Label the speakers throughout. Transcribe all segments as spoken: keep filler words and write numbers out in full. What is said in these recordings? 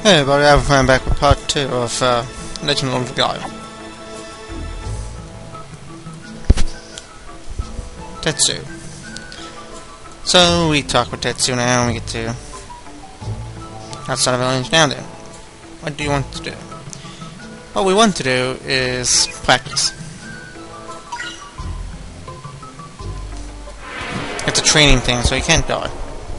Speaker 1: Hey everybody, I'm back with part two of uh, Legend of Legaia. Tetsu. So we talk with Tetsu now and we get to outside of village. Now then, what do you want to do? What we want to do is practice. It's a training thing, so you can't die.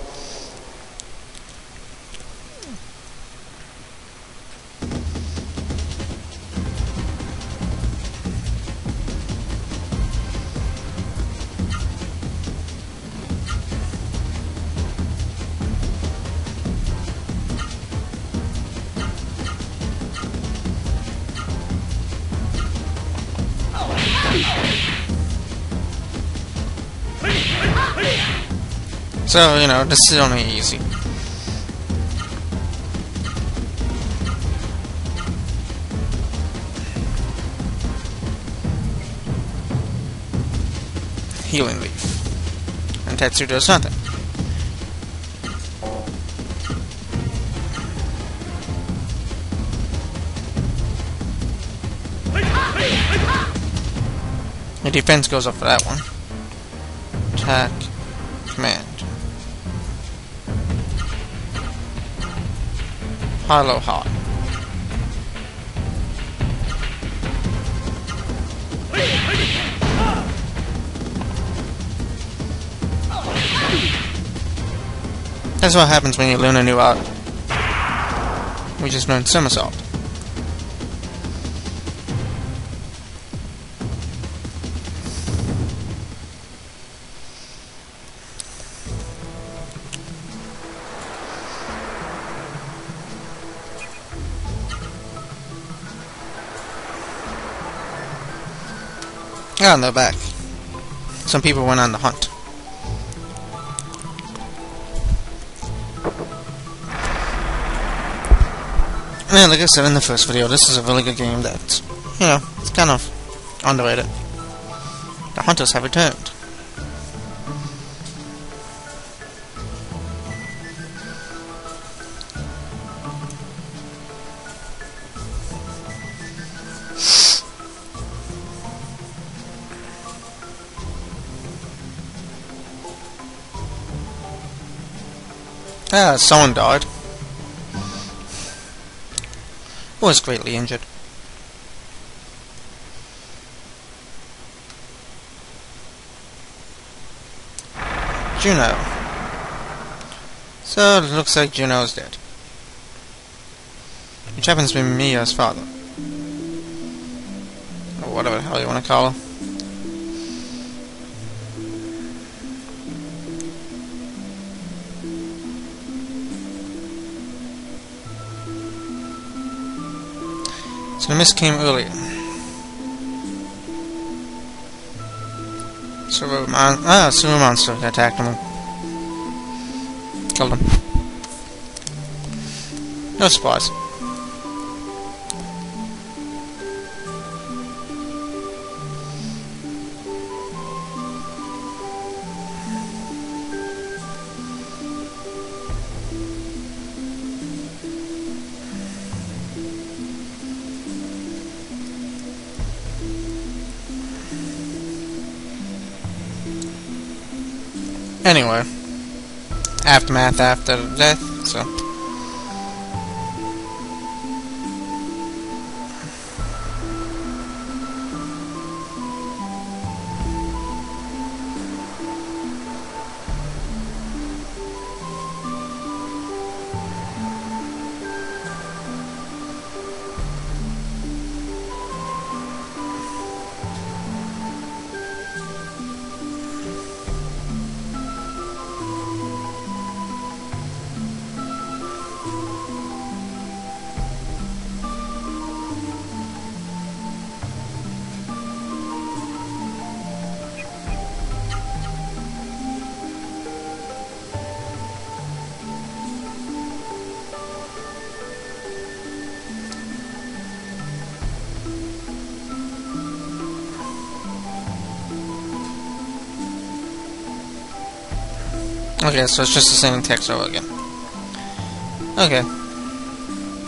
Speaker 1: So, you know, this is only easy. Healing leaf. And Tetsu does nothing. The defense goes up for that one. Attack. Command. Hollow hot. That's what happens when you learn a new art. We just learned somersault. Ah, and they're back. Some people went on the hunt. And like I said in the first video, this is a really good game that, you know, it's kind of underrated. The hunters have returned. Ah, someone died. Was greatly injured. Juno. So it looks like Juno's dead. Which happens to be Mia's father. Or whatever the hell you want to call her. So the mist came earlier. So mon ah, sewer monster attacked him. Killed him. No surprise. Anyway, aftermath after death, so. Okay, so it's just the same text over again. Okay.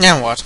Speaker 1: Now what?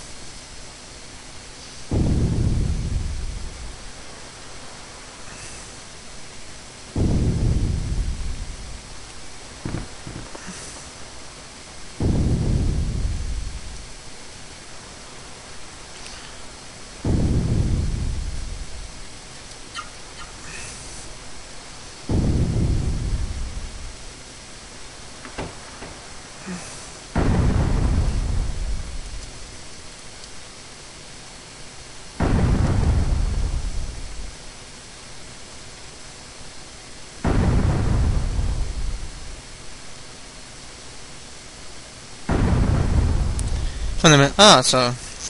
Speaker 1: From the ah, so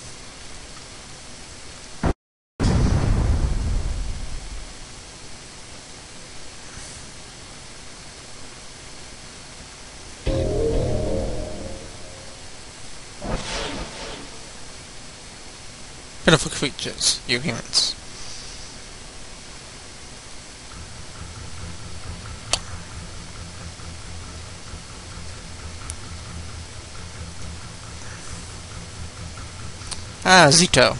Speaker 1: pitiful creatures, you humans. Ah, Zito.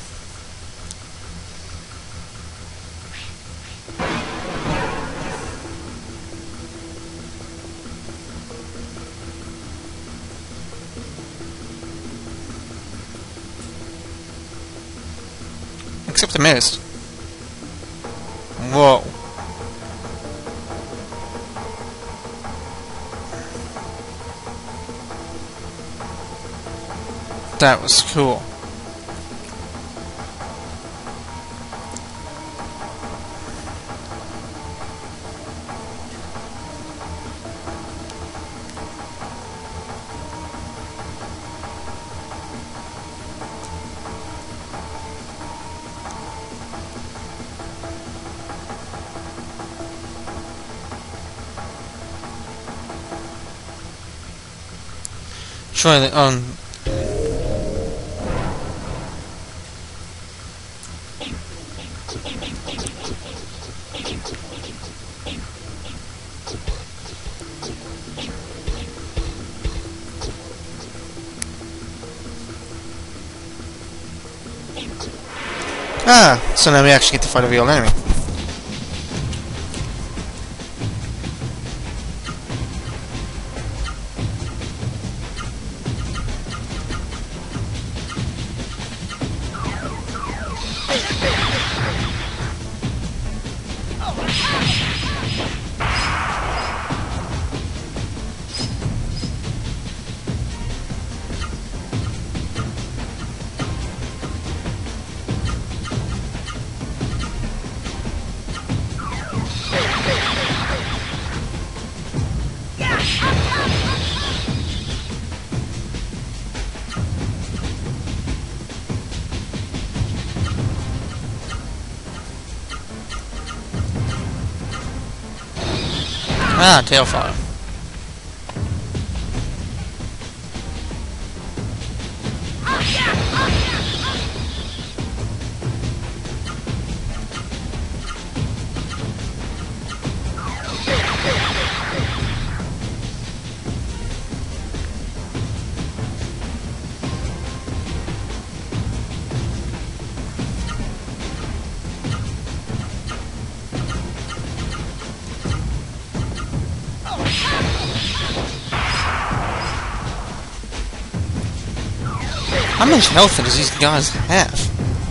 Speaker 1: Except I missed. Whoa. That was cool. Surely, um... Ah, so now we actually get to fight a real enemy. Ah, tailfire. How much health does these guys have?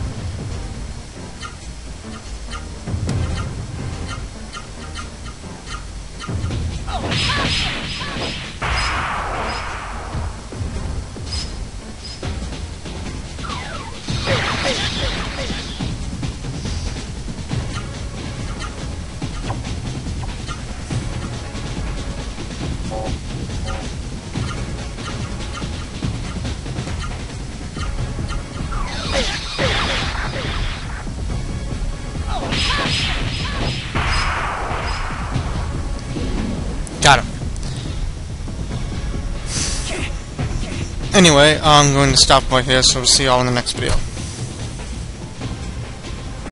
Speaker 1: Got him. Anyway, I'm going to stop right here, so we'll see y'all in the next video.